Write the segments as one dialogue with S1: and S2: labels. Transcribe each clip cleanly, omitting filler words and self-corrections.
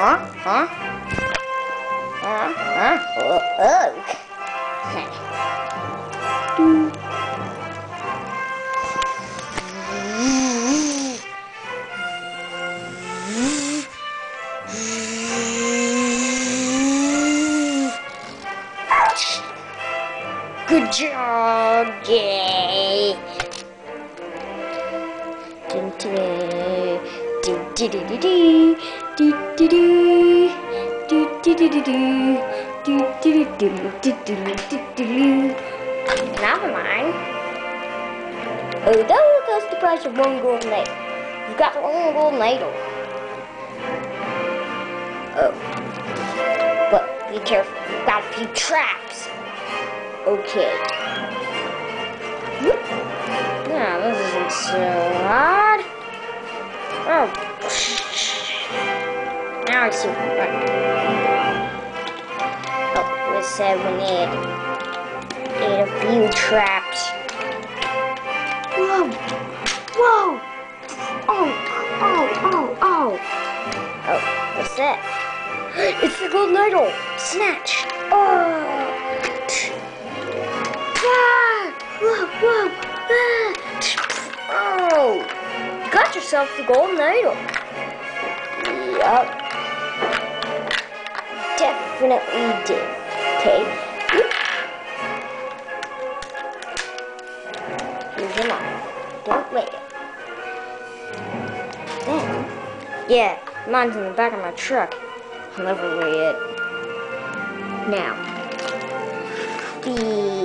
S1: Huh? Oh. Good job, yay! Never mind. Oh, that will cost the price of one golden idol. You've got one golden idol. Oh. But be careful, you've got a few traps. Okay. Yeah, this isn't so hard. Oh. Now I see what. Oh, we said we need a few traps. Whoa! Whoa! Oh! Oh, what's that? It's the golden idol! Snatch! Oh! Whoa! Oh! You got yourself the golden idol. Yup. Definitely did. Okay. Here's your mom. Don't wait. Yeah, mine's in the back of my truck. I'll never weigh it. Now, the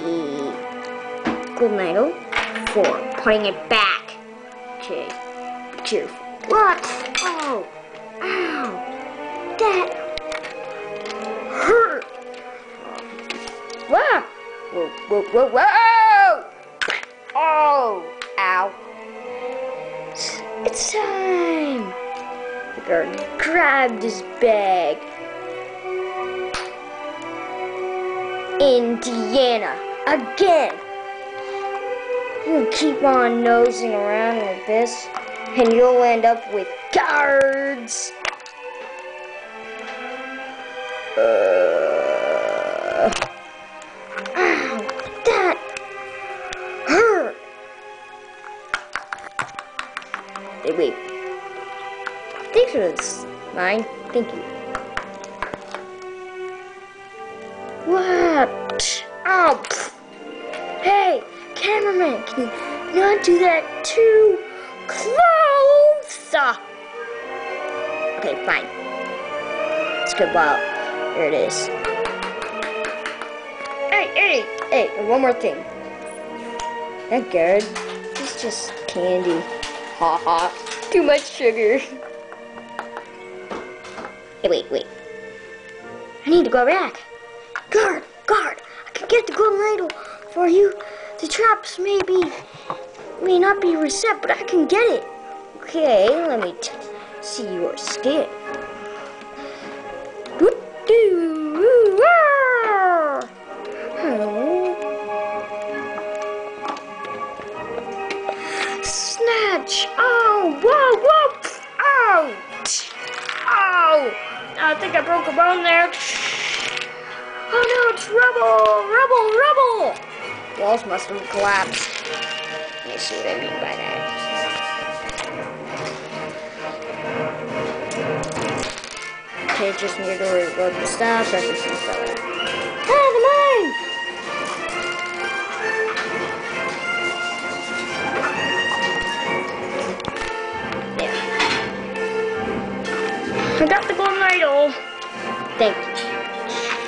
S1: golden idol for putting it back. Okay, be careful. What? Oh, ow, that hurt. Whoa, whoa. Oh, ow. It's time. The guard grabbed his bag. Indiana, again. You keep on nosing around like this, and you'll end up with guards. Ow, that hurt. Hey, wait. Thanks for this, mine. Thank you. What? Oh, hey, cameraman, can you not do that too close? Okay, fine. Let's go wild. There it is. Hey, and one more thing. That guard is just candy. Ha ha. Too much sugar. Hey, wait. I need to go back. Guard, I can get the golden idol for you. The traps may not be reset, but I can get it. Okay, let me see your skin. Snatch! Oh, whoa! Oh! I think I broke a bone there. Oh no, it's rubble! Walls must have collapsed. Let me see what I mean by that. Okay, just need to reload the stuff. Everything fell out. Ah, the mine! There. I got the golden idol. Thank you.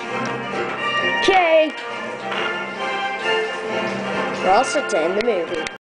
S1: Okay. We're all set to end the movie.